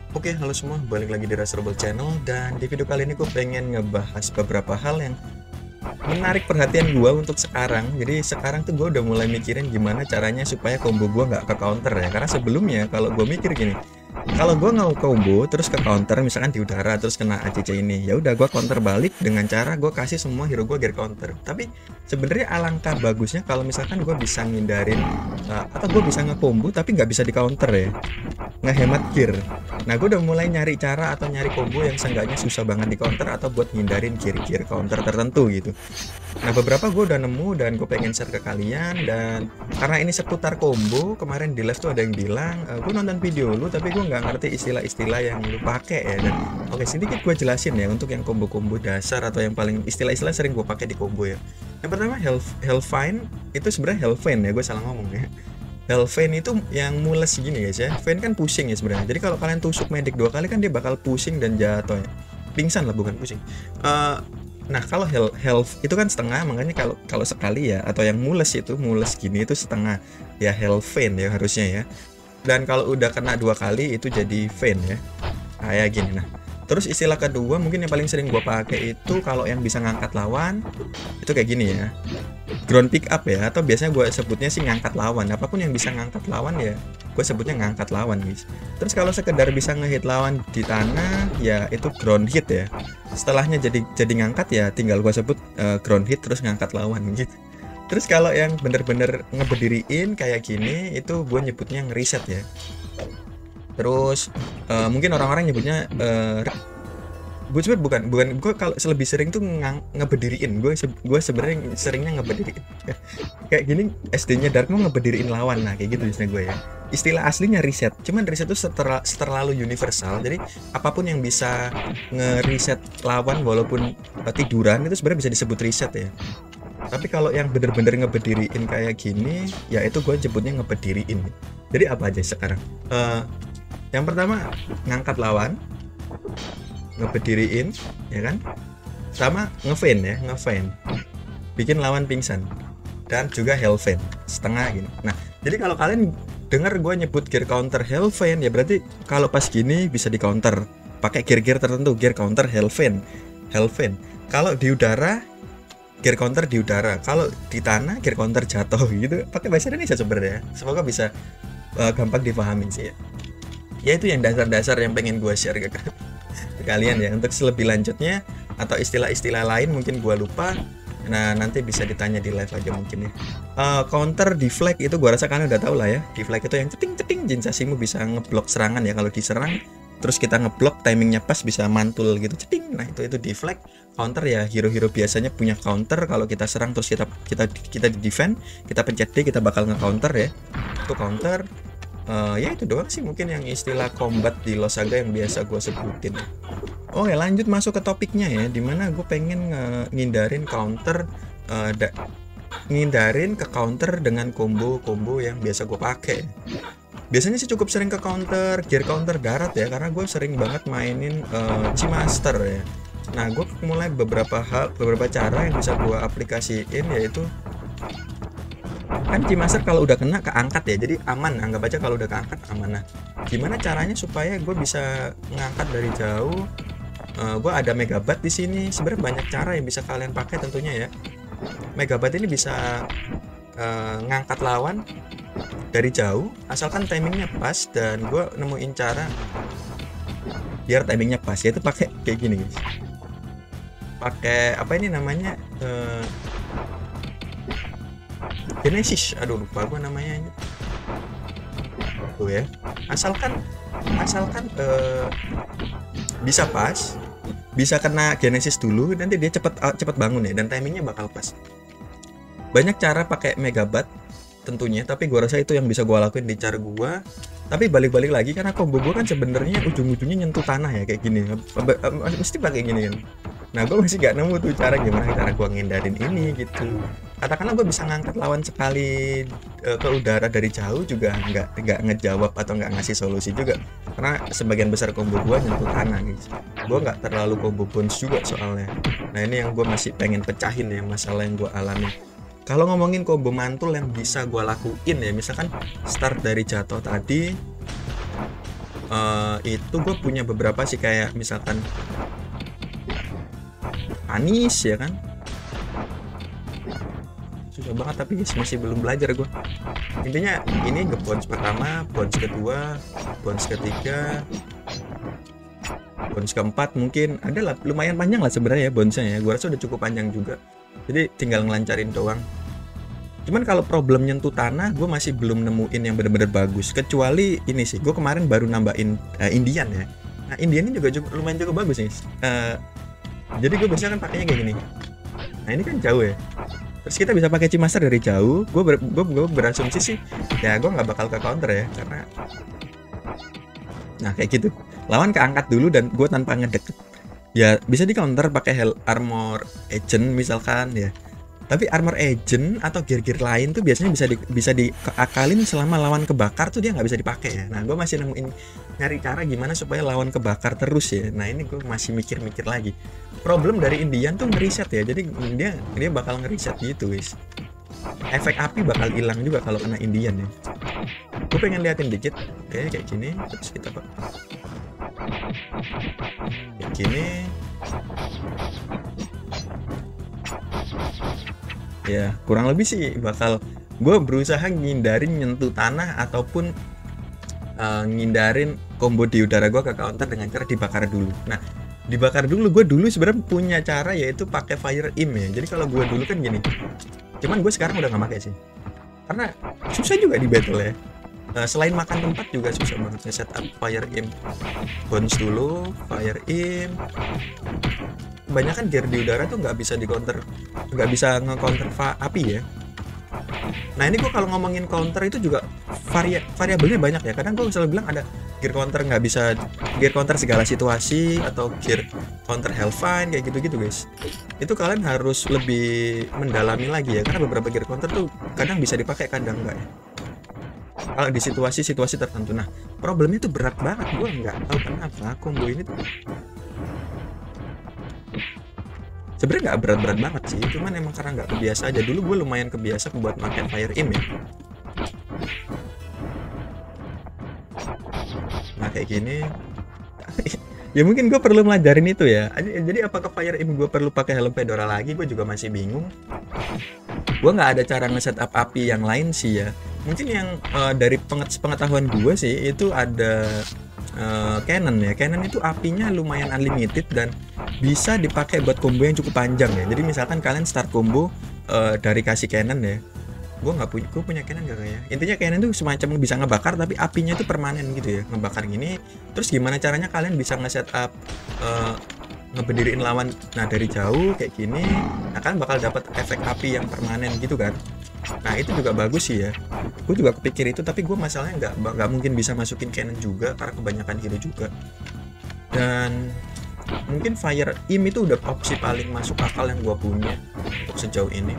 Oke, halo semua, balik lagi di Raserble Channel. Dan di video kali ini gue pengen ngebahas beberapa hal yang menarik perhatian gue untuk sekarang. Jadi sekarang tuh gue udah mulai mikirin gimana caranya supaya combo gue nggak ke counter ya. Karena sebelumnya kalau gue mikir gini, kalau gue nggak combo terus ke counter misalkan di udara terus kena ACC ini, ya udah gue counter balik dengan cara gue kasih semua hero gue gear counter. Tapi sebenarnya alangkah bagusnya kalau misalkan gue bisa ngindarin atau gue bisa nge-combo tapi nggak bisa di counter ya, ngehemat gear. Nah, gue udah mulai nyari cara atau nyari combo yang seenggaknya susah banget di counter atau buat ngindarin gear-gear counter tertentu gitu. Nah, beberapa gue udah nemu dan gue pengen share ke kalian. Dan karena ini seputar combo, kemarin di live tuh ada yang bilang, gue nonton video lu tapi gue nggak ngerti istilah-istilah yang lu pakai ya. Dan oke, sedikit gue jelasin ya untuk yang combo-combo dasar atau yang paling istilah-istilah sering gue pakai di combo ya. Yang pertama Hellfine, itu sebenarnya Hellfine ya, gue salah ngomong ya. Hellfine itu yang mules gini guys ya. Fane kan pusing ya sebenarnya. Jadi kalau kalian tusuk medik 2 kali kan dia bakal pusing dan jatuh ya. Pingsan lah, bukan pusing. Nah, kalau health itu kan setengah, makanya kalau sekali ya, atau yang mules gini itu setengah. Ya Hellfine ya harusnya ya. Dan kalau udah kena 2 kali itu jadi Fane ya. Kayak gini. Nah, terus istilah kedua mungkin yang paling sering gue pakai itu kalau yang bisa ngangkat lawan itu kayak gini ya, ground pick up ya, atau biasanya gue sebutnya sih ngangkat lawan. Apapun yang bisa ngangkat lawan ya gue sebutnya ngangkat lawan guys. Terus kalau sekedar bisa ngehit lawan di tanah ya itu ground hit ya. Setelahnya jadi ngangkat ya tinggal gue sebut ground hit terus ngangkat lawan gitu. Terus kalau yang bener-bener ngeberdiriin kayak gini itu gue nyebutnya ngereset ya. Terus mungkin orang-orang nyebutnya gue sebenernya bukan gue kalau lebih sering tuh ngeberdiriin. Gue sebenarnya seringnya ngeberdiriin kayak gini. SD-nya Dark mau ngeberdiriin lawan, nah kayak gitu istilah gue ya. Istilah aslinya reset, cuman reset itu terlalu universal. Jadi apapun yang bisa ngereset lawan walaupun tiduran itu sebenarnya bisa disebut reset ya. Tapi kalau yang bener-bener ngeberdiriin kayak gini ya itu gue sebutnya ngeberdiriin. Jadi apa aja sekarang? Yang pertama ngangkat lawan, ngeberdiriin ya kan, sama ngefan bikin lawan pingsan, dan juga Hellfane setengah gini. Nah, jadi kalau kalian dengar gue nyebut gear counter Hellfane ya berarti kalau pas gini bisa di counter pakai gear-gear tertentu, gear counter Hellfane. Kalau di udara gear counter di udara, kalau di tanah gear counter jatuh gitu. Pakai bahasa Indonesia sebenarnya, semoga bisa gampang dipahami sih ya. Ya itu yang dasar-dasar yang pengen gue share ke kalian ya. Untuk lebih lanjutnya atau istilah-istilah lain mungkin gue lupa, nah nanti bisa ditanya di live aja mungkin ya. Counter deflect itu gue rasa kalian udah tahu lah ya. Deflect itu yang ceting-ceting Jinsasimu bisa ngeblok serangan ya. Kalau diserang terus kita ngeblok timingnya pas bisa mantul gitu ceting. Nah itu deflect. Counter ya hero-hero biasanya punya counter. Kalau kita serang terus kita di defend, kita pencet D kita bakal nge-counter ya. Itu counter. Ya itu doang sih mungkin yang istilah combat di Losaga yang biasa gue sebutin. Oke, lanjut masuk ke topiknya ya, dimana gue pengen ngindarin ke counter dengan combo-combo yang biasa gue pakai. Biasanya sih cukup sering ke counter gear counter darat ya, karena gue sering banget mainin Master ya. Nah, gue mulai beberapa cara yang bisa gue aplikasiin, yaitu kan Master kalau udah kena keangkat ya, jadi aman. Anggap aja kalau udah keangkat aman. Nah, gimana caranya supaya gue bisa ngangkat dari jauh? Gue ada Megabat di sini. Sebenarnya banyak cara yang bisa kalian pakai tentunya ya. Megabat ini bisa ngangkat lawan dari jauh asalkan timingnya pas, dan gue nemuin cara biar timingnya pas, yaitu pakai kayak gini guys. Pakai apa ini namanya? Genesis, aduh lupa gue namanya. Tuh ya, asalkan bisa pas, bisa kena Genesis dulu, nanti dia cepet bangun ya, dan timingnya bakal pas. Banyak cara pakai Megabat tentunya, tapi gue rasa itu yang bisa gue lakuin di cara gue. Tapi balik-balik lagi karena combo gue kan sebenarnya ujung-ujungnya nyentuh tanah ya kayak gini, mesti pakai gini kan. Nah, gue masih gak nemu tuh gimana cara gue ngindarin ini gitu. Katakanlah gue bisa ngangkat lawan sekali ke udara dari jauh juga nggak ngejawab atau nggak ngasih solusi juga, karena sebagian besar combo gue nyentuh tanah guys. Gue nggak terlalu combo bounce juga soalnya. Nah, ini yang gue masih pengen pecahin ya, masalah yang gue alami. Kalau ngomongin combo mantul yang bisa gue lakuin ya, misalkan start dari jatuh tadi, itu gue punya beberapa sih, kayak misalkan Anis ya kan, susah banget tapi masih belum belajar gue. Intinya ini bounce pertama, bounce kedua, bounce ketiga, bounce keempat, mungkin ada lah, lumayan panjang lah sebenarnya ya bounce-nya ya. Gue rasa udah cukup panjang juga, jadi tinggal ngelancarin doang. Cuman kalau problem nyentuh tanah, gue masih belum nemuin yang bener-bener bagus. Kecuali ini sih, gue kemarin baru nambahin Indian ya. Nah Indian ini juga lumayan cukup bagus nih. Jadi gue biasanya kan pakainya kayak gini. Nah ini kan jauh ya. Terus kita bisa pakai Cimaster dari jauh. Gue berasumsi sih, ya gue nggak bakal ke counter ya, karena nah kayak gitu. Lawan keangkat dulu dan gue tanpa ngedeket. Ya bisa di counter pakai armor agent misalkan ya. Tapi armor agent atau gear-gear lain tuh biasanya bisa diakalin selama lawan kebakar tuh dia nggak bisa dipakai ya. Nah gue masih nemuin nyari cara gimana supaya lawan kebakar terus ya. Nah ini gue masih mikir-mikir lagi. Problem dari Indian tuh ngeriset ya. Jadi dia bakal ngeriset gitu guys. Efek api bakal hilang juga kalau kena Indian ya. Gue pengen liatin dikit. Oke kayak gini. Terus kita kayak gini. Ya kurang lebih sih bakal gue berusaha ngindarin nyentuh tanah ataupun ngindarin combo di udara gue ke counter dengan cara dibakar dulu. Nah dibakar dulu, gue dulu sebenarnya punya cara yaitu pakai fire aim ya. Jadi kalau gue dulu kan gini, cuman gue sekarang udah nggak pakai sih karena susah juga di battle ya. Selain makan tempat juga susah banget setup fire aim. Bounce dulu, fire aim. Kebanyakan gear di udara tuh nggak bisa di counter, nggak bisa nge-counter api ya. Nah ini gue kalau ngomongin counter itu juga variabelnya banyak ya. Kadang gue selalu bilang ada gear counter nggak bisa, gear counter segala situasi, atau gear counter Hellfire kayak gitu-gitu guys. Itu kalian harus lebih mendalami lagi ya, karena beberapa gear counter tuh kadang bisa dipakai kadang enggak ya. Kalau di situasi-situasi tertentu. Nah problemnya tuh berat banget, gue nggak tahu kenapa combo ini tuh sebenarnya nggak berat-berat banget sih, cuman emang karena nggak kebiasa aja. Dulu gue lumayan kebiasa buat pakai fire aim ya. Nah kayak gini ya mungkin gue perlu melajarin itu ya. Jadi apakah fire aim gue perlu pakai helm fedora lagi, gue juga masih bingung. Gue nggak ada cara nge-setup api yang lain sih ya. Mungkin yang dari pengetahuan gue sih itu ada Cannon ya. Cannon itu apinya lumayan unlimited dan bisa dipakai buat combo yang cukup panjang ya. Jadi misalkan kalian start combo dari kasih Cannon ya. Gue punya Cannon gak kayak. Intinya Cannon itu semacam bisa ngebakar tapi apinya itu permanen gitu ya. Ngebakar gini. Terus gimana caranya kalian bisa nge-setup ngeberdiriin lawan dari jauh kayak gini. Nah kalian bakal dapat efek api yang permanen gitu kan. Nah itu juga bagus sih ya. Gue juga kepikir itu, tapi gue masalahnya nggak mungkin bisa masukin Cannon juga karena kebanyakan hero juga. Dan mungkin fire aim itu udah opsi paling masuk akal yang gue punya untuk sejauh ini.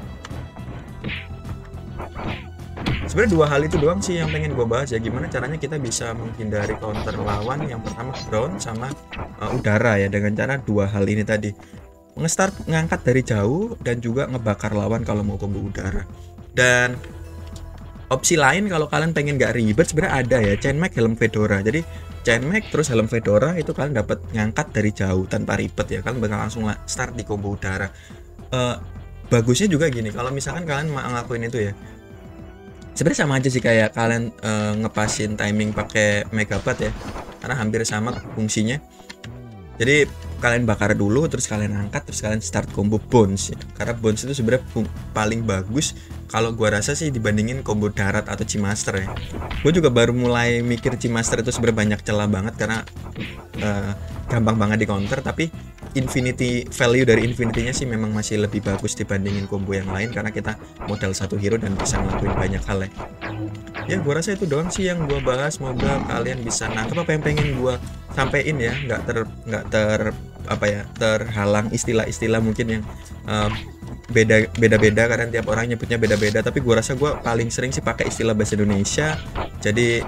Sebenarnya dua hal itu doang sih yang pengen gue bahas ya. Gimana caranya kita bisa menghindari counter lawan. Yang pertama ground sama udara ya, dengan cara dua hal ini tadi. Nge-start ngangkat dari jauh dan juga ngebakar lawan kalau mau combo udara. Dan opsi lain kalau kalian pengen gak ribet sebenarnya ada ya, Chainmail helm fedora. Jadi Chainmail terus helm fedora itu kalian dapat ngangkat dari jauh tanpa ribet ya. Kalian bakal langsung start di combo udara. Bagusnya juga gini, kalau misalkan kalian mau ngelakuin itu ya, sebenarnya sama aja sih kayak kalian ngepasin timing pakai Megabat ya, karena hampir sama fungsinya. Jadi kalian bakar dulu, terus kalian angkat, terus kalian start combo bounce ya. Karena bounce itu sebenarnya paling bagus kalau gua rasa sih dibandingin combo darat atau Cimaster ya. Gue juga baru mulai mikir Cimaster itu sebenarnya banyak celah banget karena gampang banget di counter, tapi infinity value dari infinity-nya sih memang masih lebih bagus dibandingin combo yang lain karena kita modal satu hero dan bisa ngelakuin banyak hal ya. Ya gue rasa itu doang sih yang gue bahas. Semoga kalian bisa nangkep apa yang pengen gue sampein ya, nggak terhalang istilah-istilah mungkin yang beda-beda karena tiap orang nyebutnya beda-beda. Tapi gue rasa gue paling sering sih pakai istilah bahasa Indonesia, jadi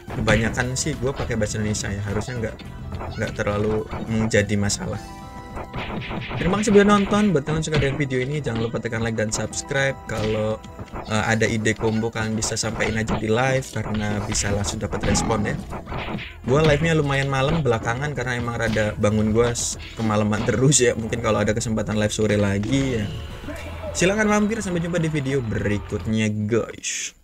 kebanyakan sih gue pakai bahasa Indonesia ya, harusnya nggak terlalu menjadi masalah. Terima kasih sudah nonton. Buat kalian suka dengan video ini, jangan lupa tekan like dan subscribe. Kalau ada ide combo kalian bisa sampaikan aja di live, karena bisa langsung dapat respon ya. Gua live-nya lumayan malam belakangan karena emang rada bangun gua kemalaman terus ya. Mungkin kalau ada kesempatan live sore lagi ya, silahkan mampir. Sampai jumpa di video berikutnya guys.